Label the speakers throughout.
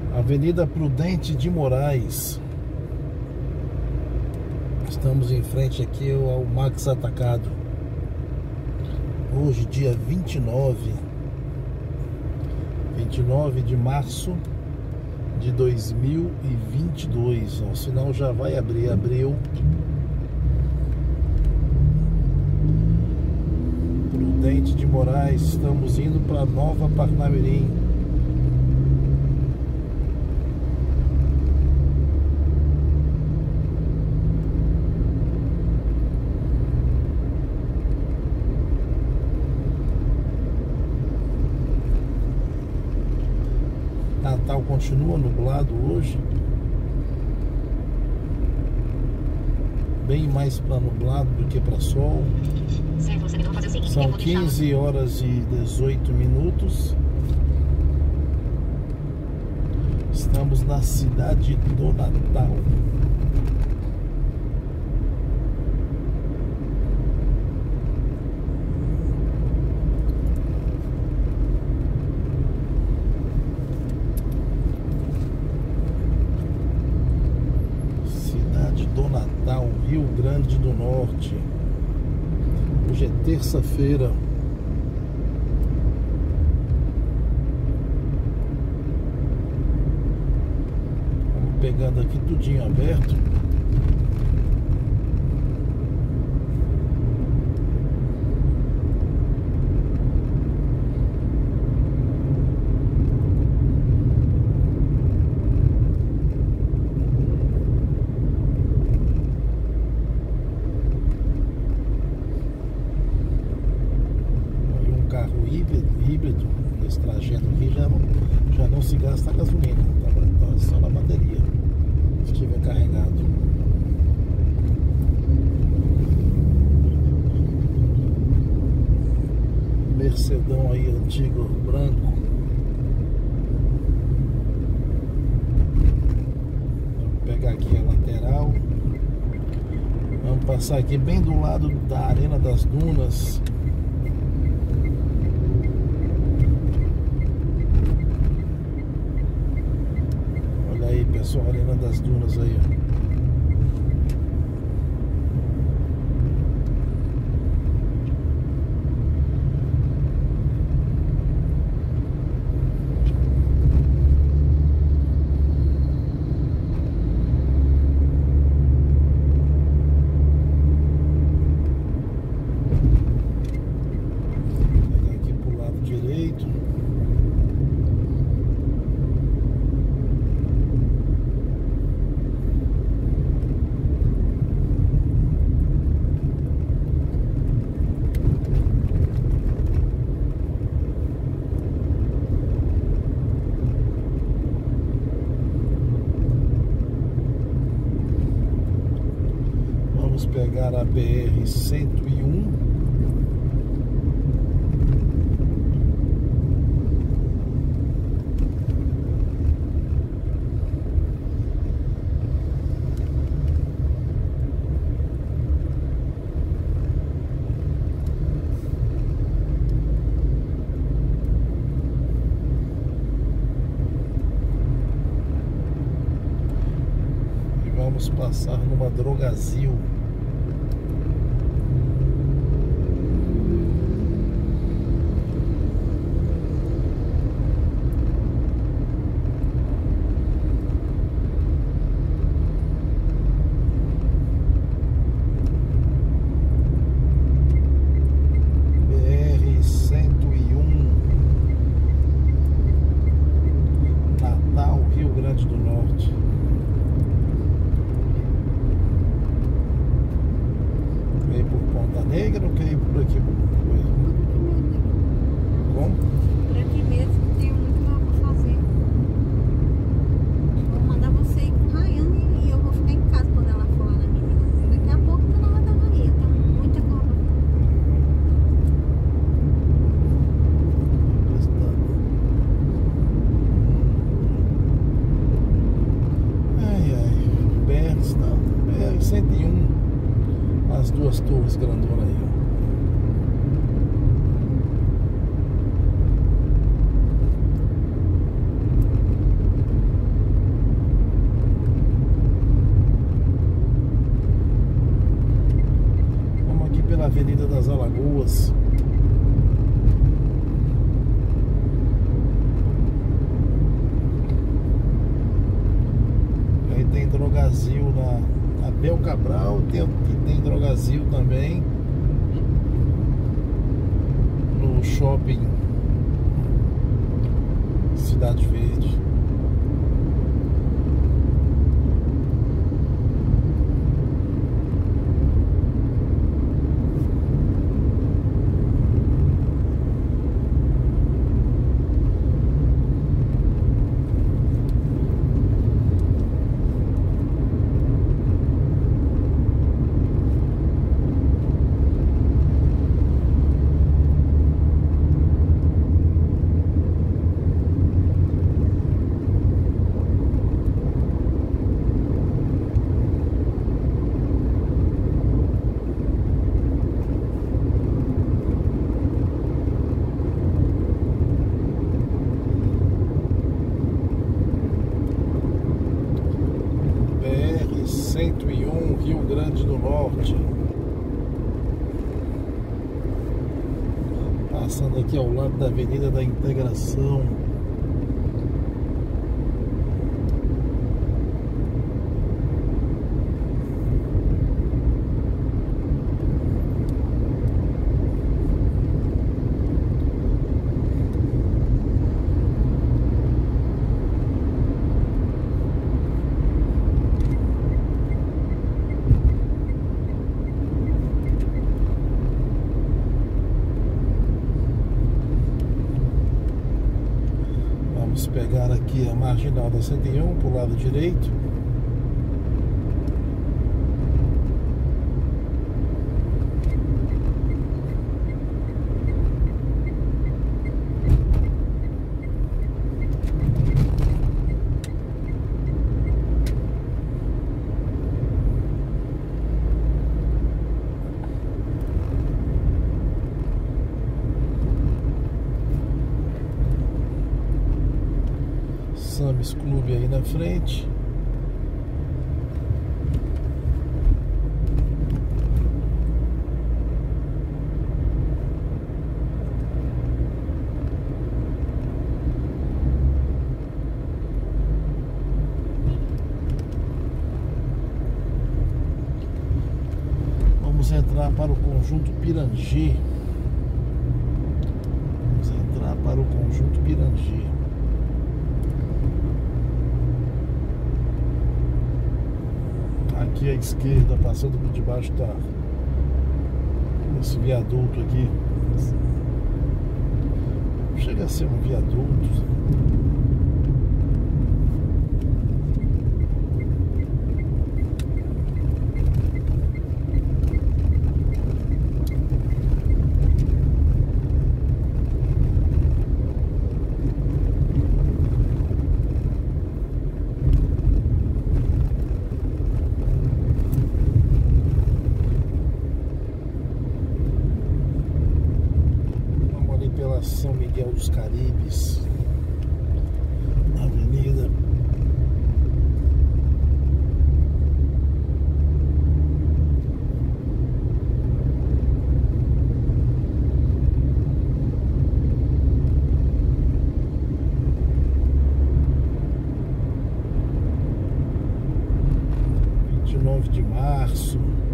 Speaker 1: Avenida Prudente de Moraes. Estamos em frente aqui ao Max Atacado. Hoje, dia 29 de março de 2022. O sinal já vai abrir, abriu. Prudente de Moraes, estamos indo para Nova Parnamirim. Natal continua nublado hoje, bem mais para nublado do que para sol. São 15 horas e 18 minutos. Estamos na cidade do Natal. Do Natal, Rio Grande do Norte. Hoje é terça-feira. Vamos pegando aqui tudinho aberto. Híbrido, nesse trajeto aqui já não se gasta gasolina, tá só na bateria, se estiver carregado. Mercedão aí antigo, branco. Vamos pegar aqui a lateral. Vamos passar aqui bem do lado da Arena das Dunas. Pessoal, Arena das Dunas aí, ó. Vou pegar aqui pro lado direito. Pegar a BR-101. E vamos passar numa Drogazil. Negra ou quer ir por aqui? Como?
Speaker 2: Por aqui mesmo, tenho muito mal pra fazer. Vou mandar você ir com Rayane e eu vou ficar em casa quando ela for lá na menina. Daqui a pouco eu tô na Roda Maria, eu tenho muita coisa.
Speaker 1: BR-101, as duas torres grandonas aí, ó. Avenida das Alagoas. Aí tem Drogazil na Abel Cabral, tem Drogazil também no shopping Cidade Verde. BR-101, Rio Grande do Norte. Passando aqui ao lado da Avenida da Integração. Vamos pegar aqui a marginal da 101 para o lado direito. Sames Clube aí na frente. Vamos entrar para o Conjunto Pirangi. Vamos entrar para o Conjunto Pirangi. Aqui à esquerda, passando por debaixo desse viaduto aqui. Chega a ser um viaduto. São Miguel dos Caribes, avenida. De março.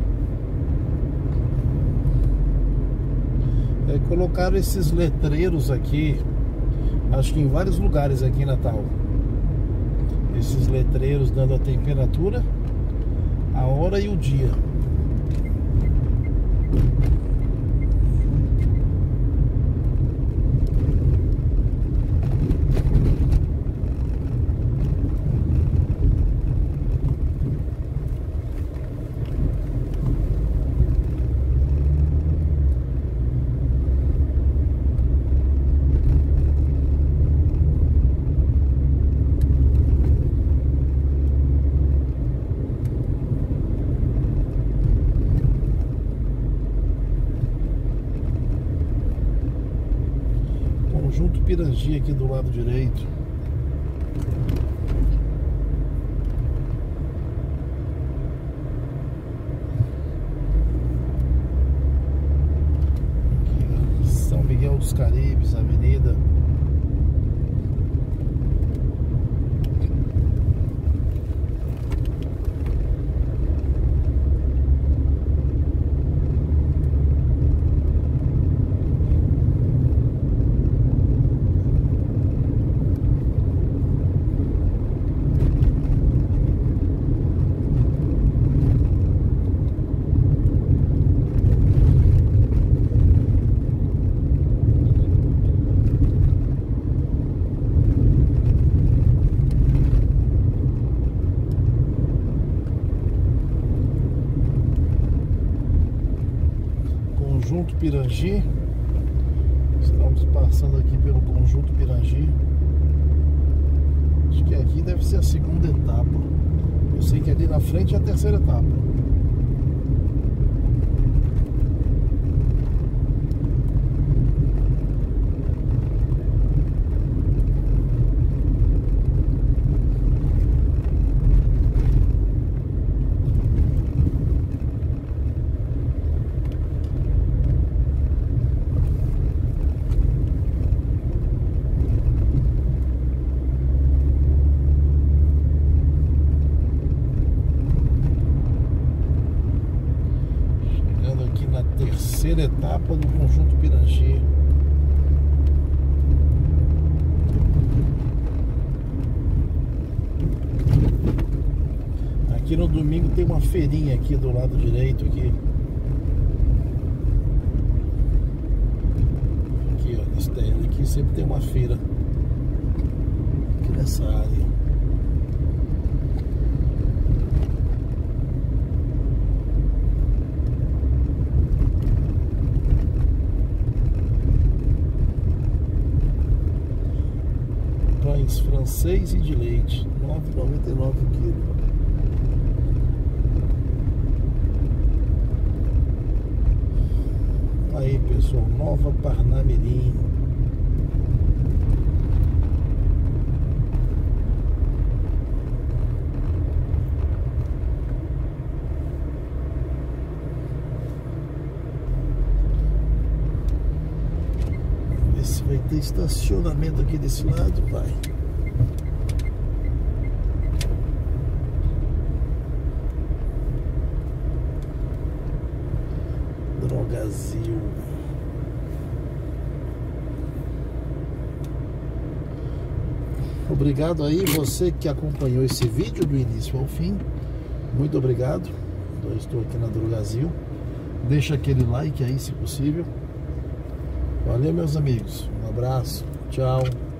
Speaker 1: Colocaram esses letreiros aqui, acho que em vários lugares aqui em Natal. Esses letreiros dando a temperatura, a hora e o dia. Conjunto Pirangi aqui do lado direito. Conjunto Pirangi. Estamos passando aqui pelo Conjunto Pirangi. Acho que aqui deve ser a segunda etapa. Eu sei que ali na frente é a terceira etapa. Terceira etapa do Conjunto Pirangi. Aqui no domingo tem uma feirinha aqui do lado direito aqui. Aqui, ó, nesse terreno aqui sempre tem uma feira aqui nessa área. Pães francês e de leite, R$ 9,99 o quilo. Aí, pessoal, Nova Parnamirim. Vamos ver se vai ter estacionamento aqui desse lado, vai. Drogazil. Obrigado aí você que acompanhou esse vídeo do início ao fim. Muito obrigado. Eu estou aqui na Drogazil. Deixa aquele like aí se possível. Valeu, meus amigos. Um abraço. Tchau.